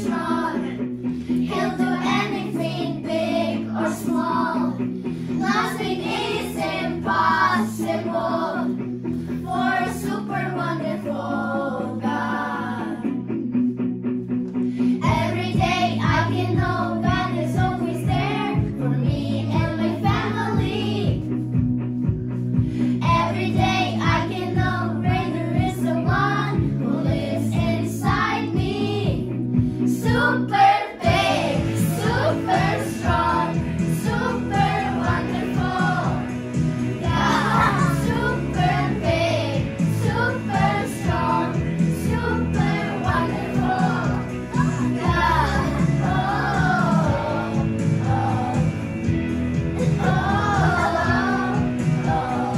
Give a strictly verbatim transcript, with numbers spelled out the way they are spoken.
strong. He'll do anything big or small. Nothing is impossible.